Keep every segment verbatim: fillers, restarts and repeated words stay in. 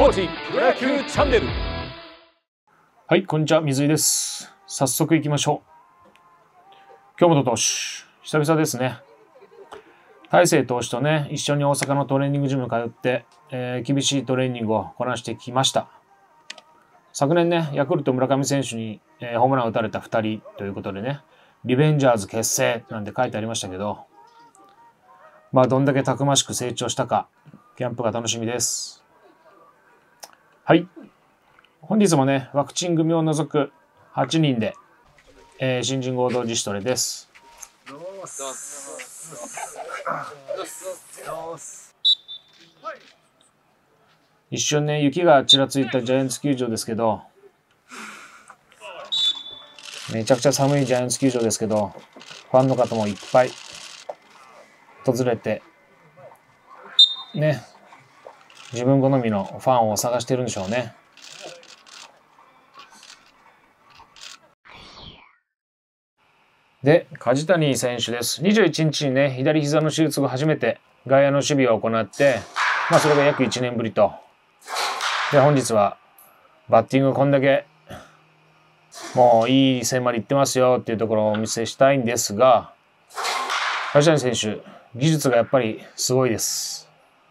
コーチプロ野球チャンネル。 はい、こんにちは、水井です。早速行きましょう。京本投手、久々ですね。大勢投手とね、一緒に大阪のトレーニングジムに通って、えー、厳しいトレーニングをこなしてきました。昨年ね、ヤクルト村上選手に、えー、ホームランを打たれたふたりということでね、リベンジャーズ結成なんて書いてありましたけど、まあどんだけたくましく成長したか、キャンプが楽しみです。はい。本日もね、ワクチン組を除くはちにんで、えー、新人合同自主トレです。一瞬ね、雪がちらついたジャイアンツ球場ですけど、めちゃくちゃ寒いジャイアンツ球場ですけど、ファンの方もいっぱい訪れて、ね、自分好みのファンを探してるんでしょうね。で、梶谷選手です。にじゅういちにちにね、左膝の手術後初めて外野の守備を行って、まあそれが約いちねんぶりと。で、本日はバッティングこんだけもういい線まで行ってますよっていうところをお見せしたいんですが、梶谷選手、技術がやっぱりすごいです。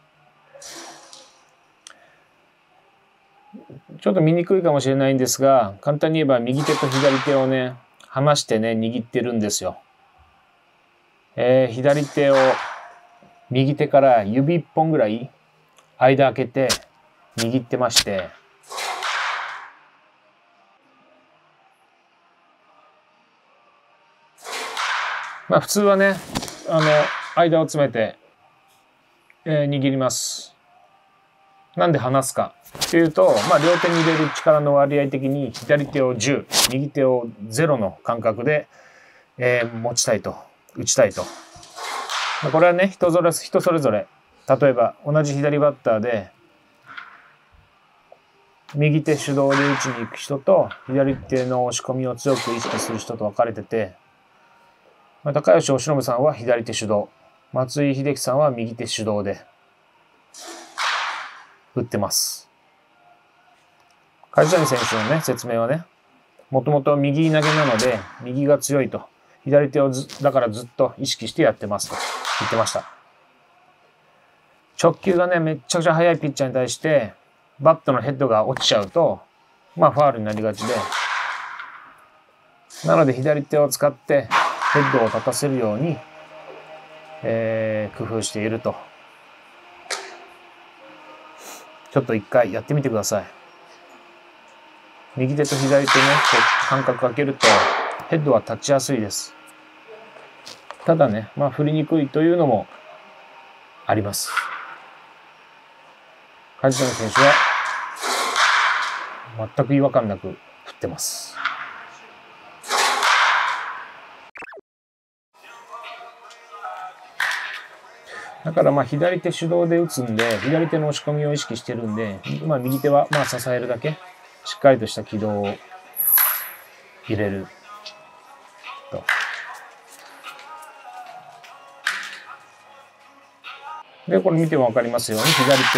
ちょっと見にくいかもしれないんですが、簡単に言えば右手と左手をね、離してね、握ってるんですよ。えー、左手を右手から指いっぽんぐらい間開けて握ってまして、まあ普通はね、あの、間を詰めて、えー、握ります。なんで離すかっていうと、まあ両手に入れる力の割合的に左手をじゅう、右手をゼロの感覚で、えー、持ちたいと、打ちたいと。これはね、人それ、人それぞれ。例えば同じ左バッターで、右手主導で打ちに行く人と、左手の押し込みを強く意識する人と分かれてて、まあ、高吉由伸さんは左手主導、松井秀喜さんは右手主導で打ってます。梶谷選手のね、説明はね、もともと右投げなので、右が強いと。左手をず、だからずっと意識してやってますと言ってました。直球がね、めっちゃくちゃ速いピッチャーに対して、バットのヘッドが落ちちゃうと、まあファウルになりがちで、なので左手を使ってヘッドを立たせるように、えー、工夫していると。ちょっと一回やってみてください。右手と左手ね、こう間隔空けるとヘッドは立ちやすいです。ただね、まあ振りにくいというのもあります。梶谷選手は全く違和感なく振ってます。だからまあ左手主導で打つんで、左手の押し込みを意識してるんで、まあ右手はまあ支えるだけ、しっかりとした軌道を入れると。で、これ見てもわかりますように、左手で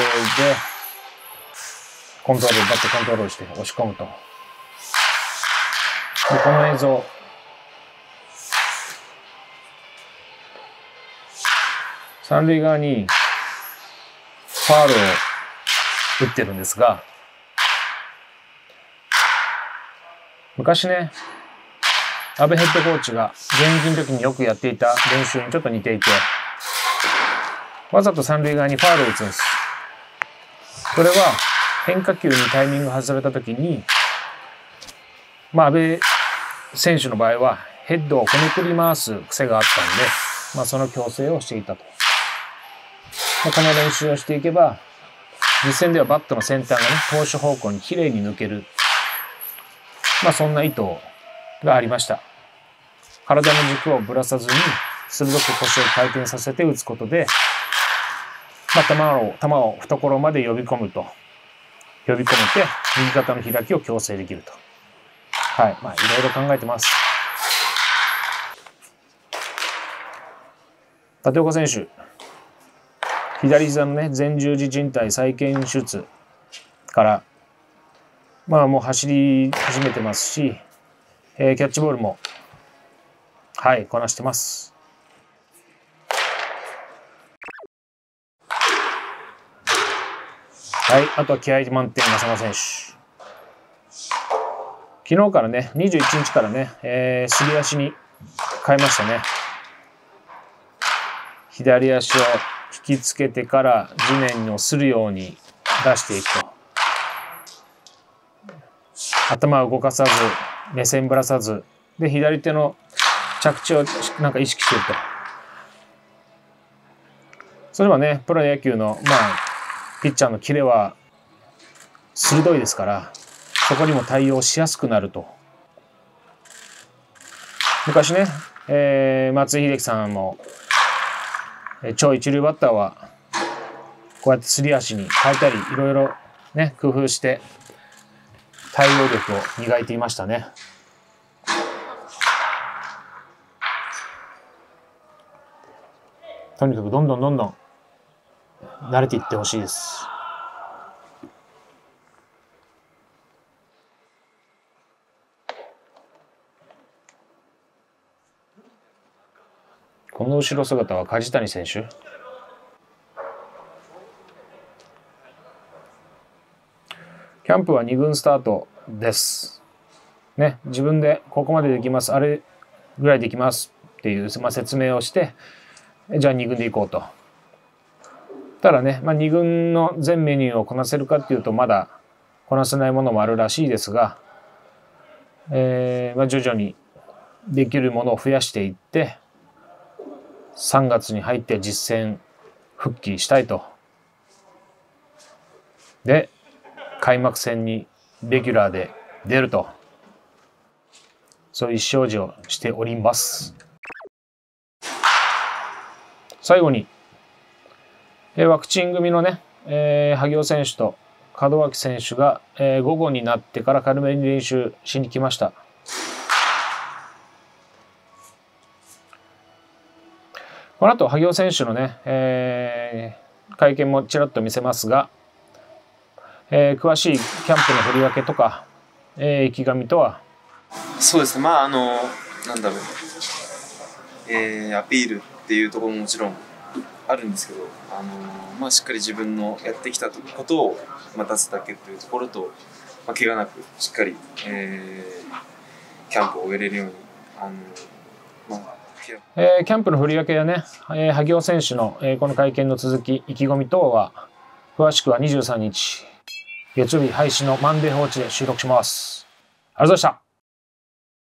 コントロール、バットコントロールして押し込むと。で、この映像。三塁側にファウルを打ってるんですが、昔ね、阿部ヘッドコーチが現役の時によくやっていた練習にちょっと似ていて、わざと三塁側にファウルを打つんです。それは変化球にタイミング外された時に、まあ阿部選手の場合はヘッドをこねくり回す癖があったんで、まあその矯正をしていたと。この練習をしていけば、実戦ではバットの先端がね、投手方向にきれいに抜ける。まあそんな意図がありました。体の軸をぶらさずに、鋭く腰を回転させて打つことで、まあ球を、球を懐まで呼び込むと。呼び込めて、右肩の開きを矯正できると。はい。まあいろいろ考えてます。立岡選手。左膝のね、前十字靭帯再建手術から、まあもう走り始めてますし、えー、キャッチボールも、はい、こなしてます。はい、あとは気合満点の浅間選手。昨日からね、にじゅういちにちからね、えー、すり足に変えましたね。左足を引きつけてから地面をするように出していくと。頭を動かさず、目線ぶらさず、で、左手の着地をなんか意識してると。それはね、プロ野球の、まあ、ピッチャーのキレは鋭いですから、そこにも対応しやすくなると。昔ね、えー、松井秀喜さんも、超一流バッターはこうやってすり足に変えたり、いろいろね、工夫して対応力を磨いていましたね。とにかくどんどんどんどん慣れていってほしいです。この後ろ姿は梶谷選手。キャンプはに軍スタートです。ね、自分でここまでできます、あれぐらいできますっていう、まあ、説明をして、じゃあに軍で行こうと。ただね、まあ、に軍の全メニューをこなせるかっていうとまだこなせないものもあるらしいですが、えーまあ、徐々にできるものを増やしていってさんがつに入って実戦復帰したいと。で開幕戦にレギュラーで出ると、そういう意思表示をしております。最後にワクチン組のね、えー、萩尾選手と門脇選手が、えー、午後になってから軽めに練習しに来ました。この後萩尾選手のね、えー、会見もちらっと見せますが、えー、詳しいキャンプの振り分けとか、えー、意気込みとは。 そうですね、まああのなんだろう、えー、アピールっていうところももちろんあるんですけど、あのまあ、しっかり自分のやってきたことをまた出すだけというところと、まあ、怪我なくしっかり、えー、キャンプを終えれるように、あの、まあえー、キャンプの振り分けやね、えー、萩尾選手の、えー、この会見の続き、意気込み等は詳しくはにじゅうさんにち月曜日配信のマンデー放置で収録します。ありがとうございました。